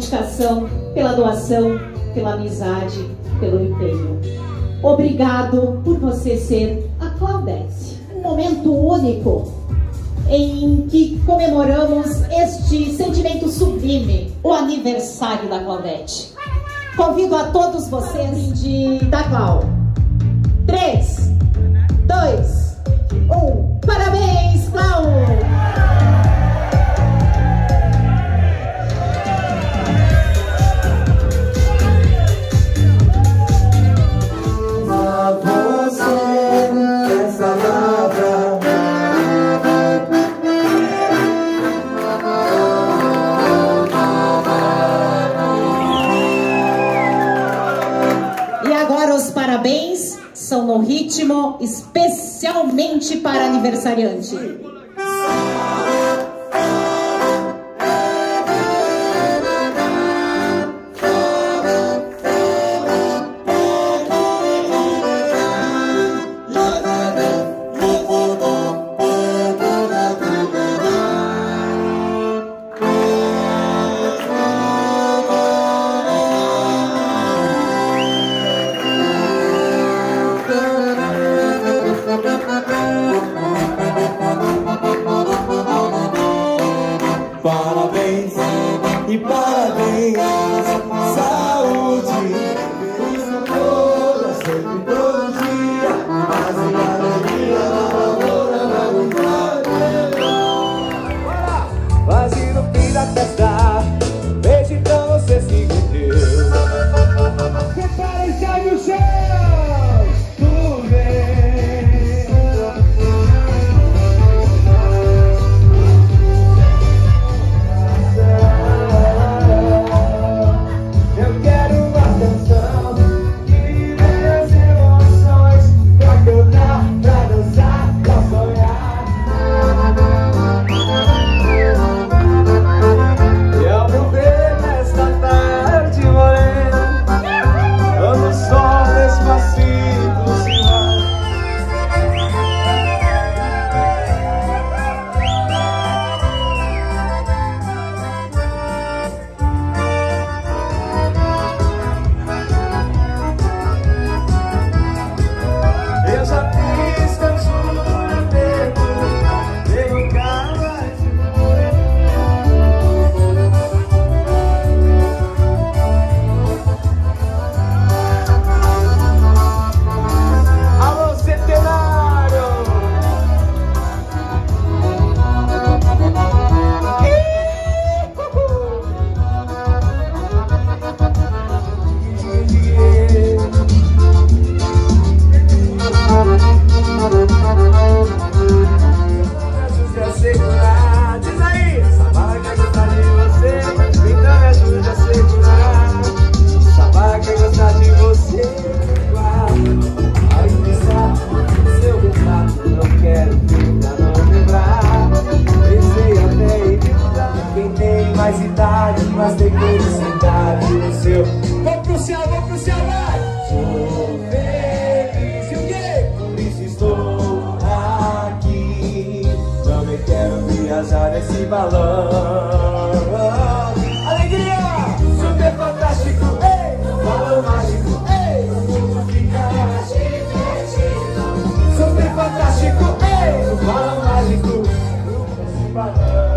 dedicação, pela doação, pela amizade, pelo empenho. Obrigado por você ser a Claudete. Um momento único em que comemoramos este sentimento sublime, o aniversário da Claudete. Convido a todos vocês da Clau. 3, 2, 1. Parabéns, Clau! Parabéns são no ritmo especialmente para aniversariante. Parabéns e parabéns, saúde, feliz toda, sempre todo dia, paz e alegria na lavoura, na vitória. Quase no fim da festa, veja então você se rendeu. Prepare-se aí os céus, tu vem. Mais idade, mas tem felicidade no seu. Vou pro céu, vai! Sou feliz e o quê? Por isso estou aqui. Também quero viajar nesse balão. Alegria! Super fantástico, ei! Balão mágico, ei! Tudo fica divertido. Super fantástico, ei! Balão mágico. Esse balão.